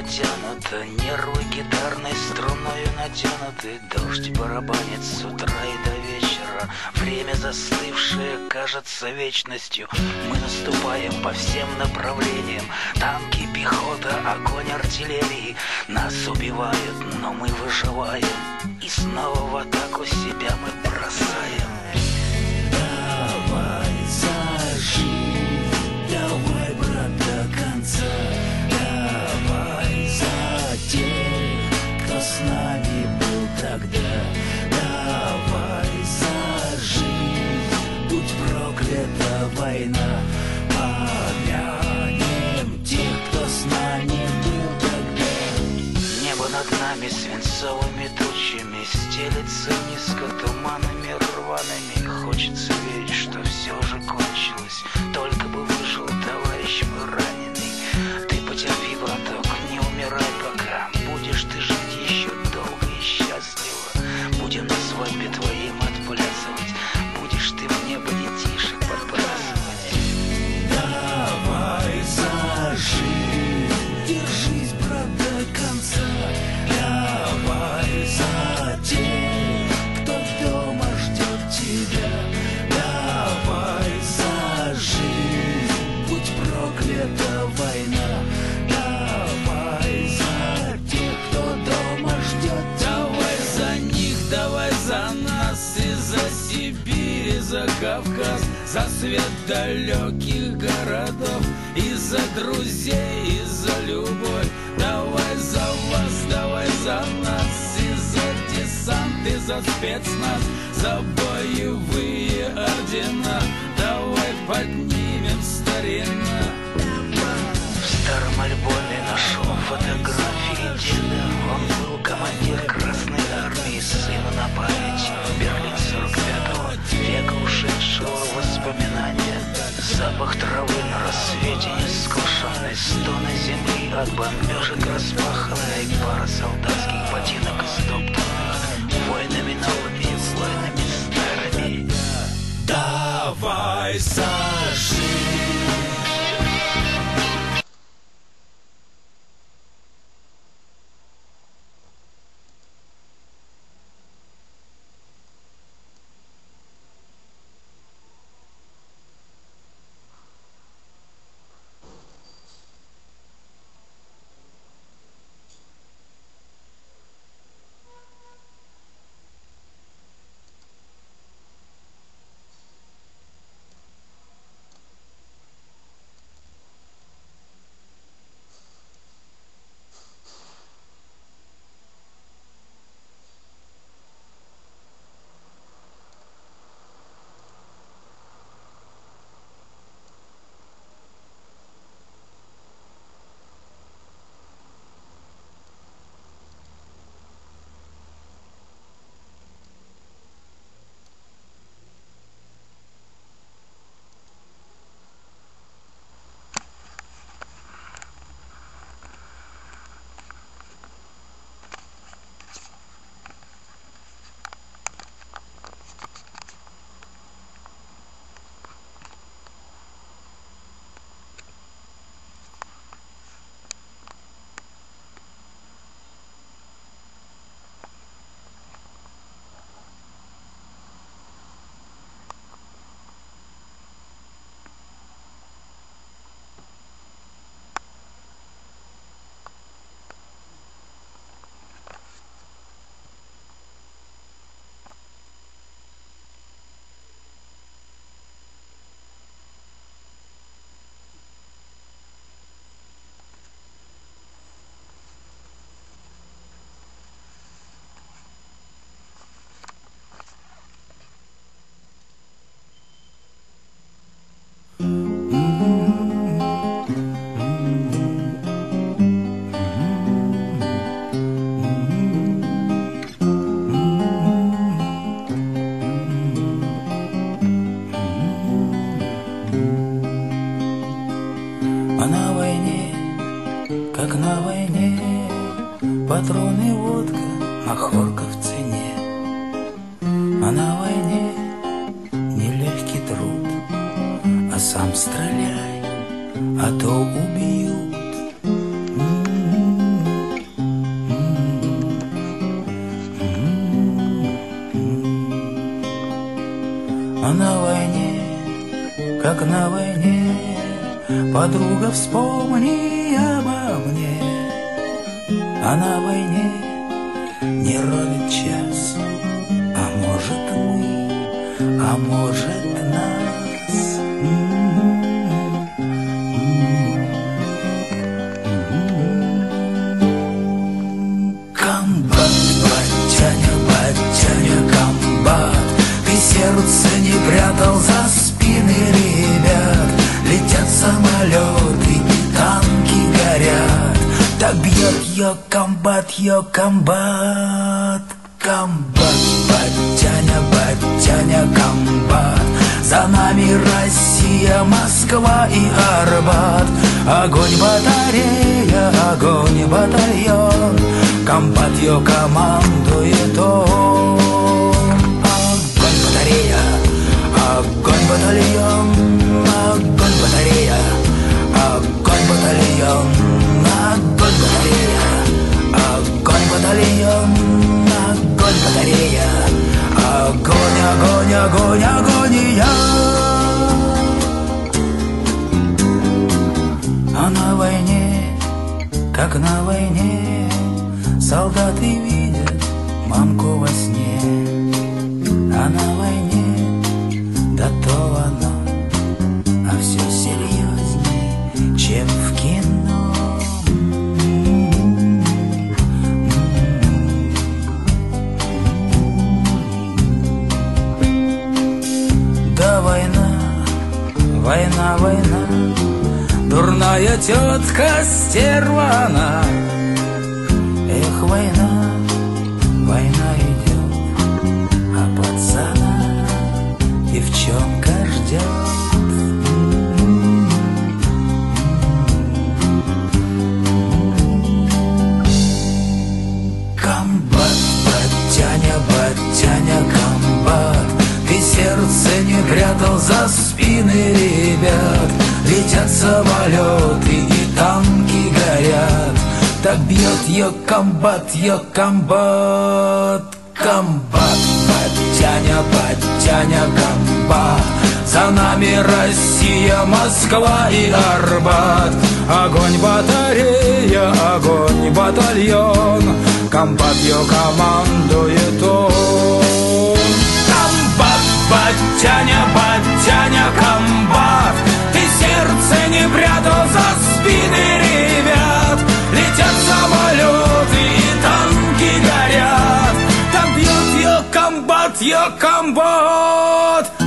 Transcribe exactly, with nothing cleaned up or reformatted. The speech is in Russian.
натянута, нервы гитарной струною натянуты. Дождь барабанит с утра и до вечера. Время застывшее кажется вечностью. Мы наступаем по всем направлениям. Танки, пехота, огонь артиллерии. Нас убивают, но мы выживаем. И снова в атаку себя мы бросаем. Давай зажги, давай, брат, до конца. Давай за тех, кто с нами был тогда. Давай за жизнь, будь проклята война. Помянем тех, кто с нами был тогда. Небо над нами свинцовыми тучами стелется низко туманами рваными. Хочется верить, что все уже кончилось. Только бы выжил товарищ мой раненый. Ты потерпи, браток, не умирай пока. Будешь ты жить еще долго и счастливо. Будем на свадьбе твоим отплясывать. Будешь ты в небо детишек подбрасывать. Давай зажги, держись, брат, до конца. Давай за тех, кто дома ждет тебя. Давай за жизнь, будь проклята война. Давай за тех, кто дома ждет тебя. Давай за них, давай за нас, и за Сибирь, и за Кавказ, за свет далеких городов, и за друзей, и за любовь. Давай за вас, давай за нас, и за десант, и за спецназ, за боевые ордена. Давай поднимем старина. В старом альбоме нашел фотографии деда. Он был командир Красной Армии, сыну на память. Берлин сорок пятого, века ушедшего воспоминания. Запах травы на рассвете нескошенной, стоны земли от бомбежек распаханной, пара солдатских ботинок истоптанных войнами новыми, войнами старыми. Давай зажги. Патроны, водка, махорка в цене. А на войне нелегкий труд. А сам стреляй, а то убьют. М-м-м. как на войне. Подруга, вспомни обо мне, а на войне не ровен час. А может мы, а может нас. Комбат, батяня, батяня, комбат, ты сердце не прятал за спины ребят. Летят самолеты и танки горят. Так бьет ее комбат, ее комбат. Комбат, батяня, батяня, комбат, за нами Россия, Москва и Арбат. Огонь батарея, огонь батальон, комбат ее командует он. Огонь батарея, огонь батальон, огонь батарея, огонь батальон, огонь батарея, огонь батальон, огонь батарея, огонь, огонь, огонь, агония. А на войне, как на войне, солдаты видят мамку во сне. А на войне, да то оно, а все серьезней, чем в кино. Да война, война, война, дурная тетка стерва она. Эх, война, война идет, а пацана девчонка ждет. Комбат, батяня, батяня, комбат, ты сердце не прятал за спины ребят. Летят самолеты и танки горят. Так бьет ее комбат, ее комбат. Комбат, батяня, батяня, комбат, за нами Россия, Москва и Арбат. Огонь батарея, огонь батальон, комбат ее командует он. Комбат, батяня, батяня, комбат, ты сердце не прятал за спины ребят. Летят самолеты и танки горят. Так бьет ее комбат, ее комбат.